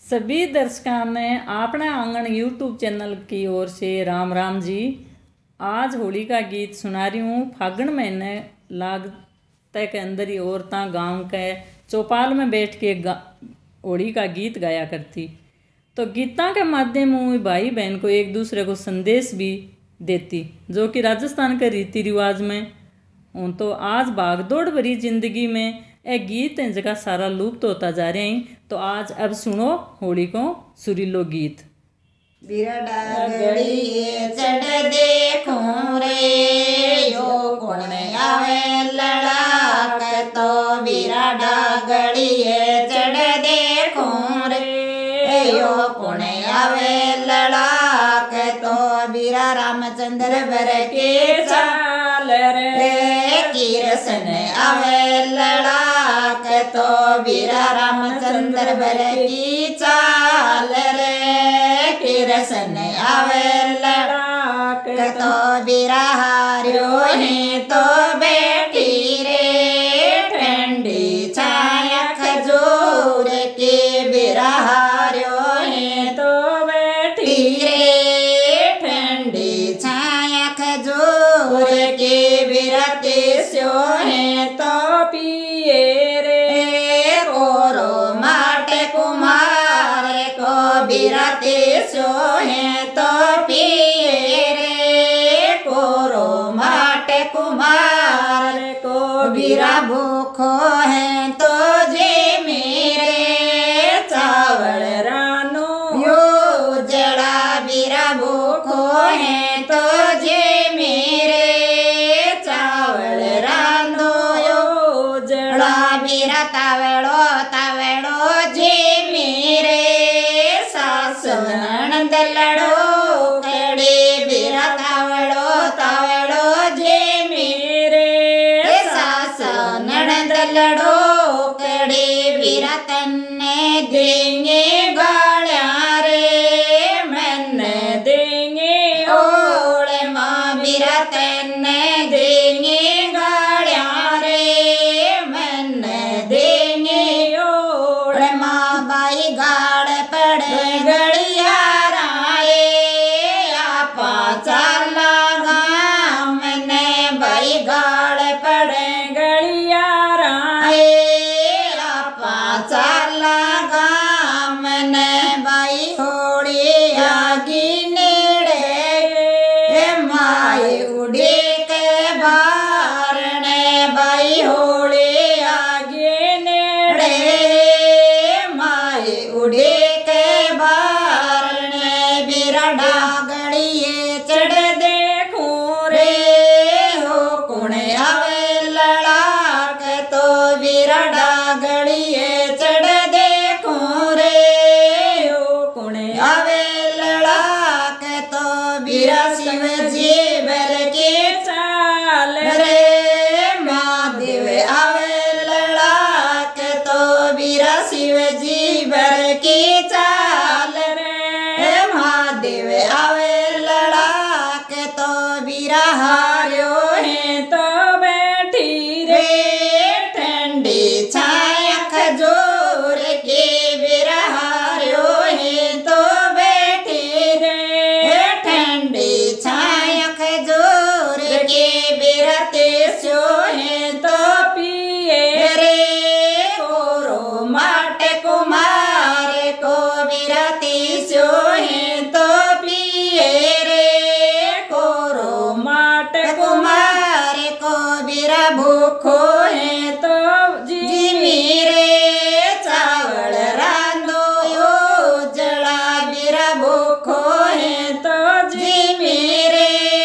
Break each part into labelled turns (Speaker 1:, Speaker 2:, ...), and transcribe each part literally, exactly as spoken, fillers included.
Speaker 1: सभी दर्शकों ने अपने आंगन यूट्यूब चैनल की ओर से राम राम जी। आज होली का गीत सुना रही हूँ। फागुन महीने लागते के अंदर ही औरतें गांव के चौपाल में बैठ के होली का गीत गाया करती। तो गीतों के माध्यम में भाई बहन को एक दूसरे को संदेश भी देती, जो कि राजस्थान के रीति रिवाज में हूँ। तो आज भागदौड़ भरी जिंदगी में एक गीत है जगह सारा लुप्त होता जा रहे हैं। तो आज अब सुनो होली को सुरीलो गीत।
Speaker 2: बिरडा गड़िए चढ़ देखूं रे यो कौन आवे लड़ाक, तो बिरडा गड़िए चढ़ देखूं रे यो कौन आवे लड़ाक, तो बीरा रामचंद्र बर के चाल रे कृष्ण आवे लड़ाक, तो बीरा रामचंद्र बर की चाल रे कृष्ण आवे लड़ाक, तो बीरा हार्यो है तो बैठी रे ठंडी छाया खजूर के, बीरा हार्यो है तो बैठी रे ठंडी छाया खजूर के, बीरा तेस्यो है तो पिए रे कोरो माटे कुमार को, बीरा तेस्यो है तो पिए रे कोरो माटे कुमार को, बीरा भूखो है तो जे मेरे चावल रानो यो जड़ा, बीरा भूखो है तो जे मेरे चावल रानो यो जड़ा, बीरा तावड़ो तावड़ो जे मेरे सास ननद लड़ो कड़े, बीरा तावड़ो तावड़ो जे मेरे सास ननद लड़ो कड़े, बीरा तन्ने देंगे गालियां रे मन देंगे ओले माँ, बीरा तन्ने देंगे गालियां रे मन देंगे ओले माँ, बाई गाड़ पड़े गड़िया राए आपा चाला गाँव मैंने, बाई गाड़ पड़े गड़िया राए आपा चाला गाँव मैंने, बाई होड़ी आगी नेड़े माई उड़ी के बारने, बाई होड़ी आगे नेड़े माई उड़ी के बारने, बीरा डागड़िए चढ़ देखूं रे हो कौन आवे लड़ाक, तो बीरा डागड़िए चढ़ देखूं रे हो कौन आवे लड़ाक, तो बीरा शिव जी बर के चाल रे महादेव आवे लड़ाक, तो बीरा शिव जी बर की चाल रे महादेव आवे लड़ाक, तो बीरा हार्यो है तो बैठी रे ठंडी छाया खजूर के, बीरा हार्यो है तो बैठी रे ठंडी छाया खजूर के, बीरा तेस्यो है तो पिए रे कोरो माटे कुमार को, बीरा तेस्यो है तो पिए रे कोरो माटे कुमार को, बीरा भूखो है तो जी मेरे चावल रांधो यो जड़ा, बीरा भूखो है तो जी मेरे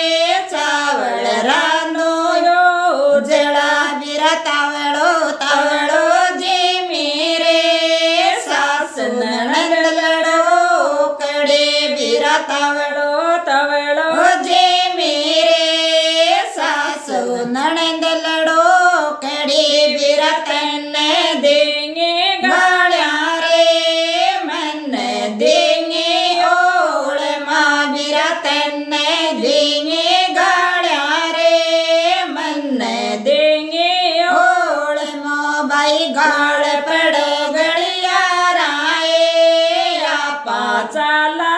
Speaker 2: चावल रांधो यो जड़ा, बीरा तावड़ो तावड़ो जे मेरे सास ननद लड़ो कड़े, बीरा तावड़ो तावड़ो जे मेरे सास ननद लड़ो कड़े, बीरा तन्ने देंगे गालियां रे मन देंगे ओड़ माँ, बीरा तन्ने देंगे गालियां रे मन देंगे ओड़ माँ, बाई गाड़ पड़ गड़िया राए
Speaker 1: चाला